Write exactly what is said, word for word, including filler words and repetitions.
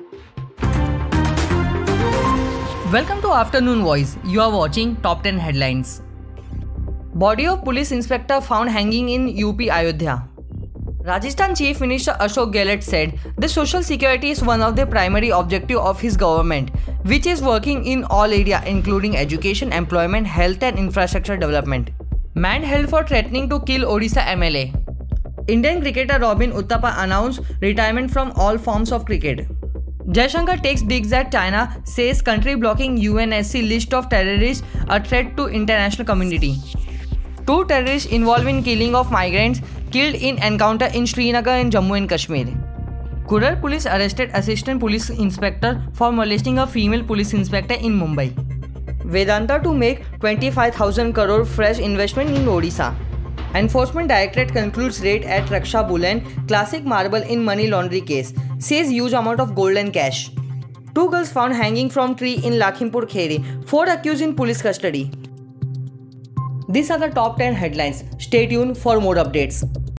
Welcome to Afternoon Voice. You are watching Top ten Headlines. Body of Police Inspector found hanging in U P Ayodhya. Rajasthan Chief Minister Ashok Gehlot said the social security is one of the primary objectives of his government, which is working in all areas including education, employment, health and infrastructure development. Man held for threatening to kill Odisha M L A. Indian cricketer Robin Uthappa announced retirement from all forms of cricket. Jaishankar takes digs at China, says country blocking U N S C list of terrorists a threat to international community. Two terrorists involved in killing of migrants killed in encounter in Srinagar in Jammu and Kashmir. Kurar police arrested assistant police inspector for molesting a female police inspector in Mumbai. Vedanta to make twenty-five thousand crore fresh investment in Odisha. Enforcement Directorate concludes raid at Raksha Bullion, classic marble in money laundry case, says huge amount of gold and cash. Two girls found hanging from tree in Lakhimpur Kheri, four accused in police custody. These are the top ten headlines. Stay tuned for more updates.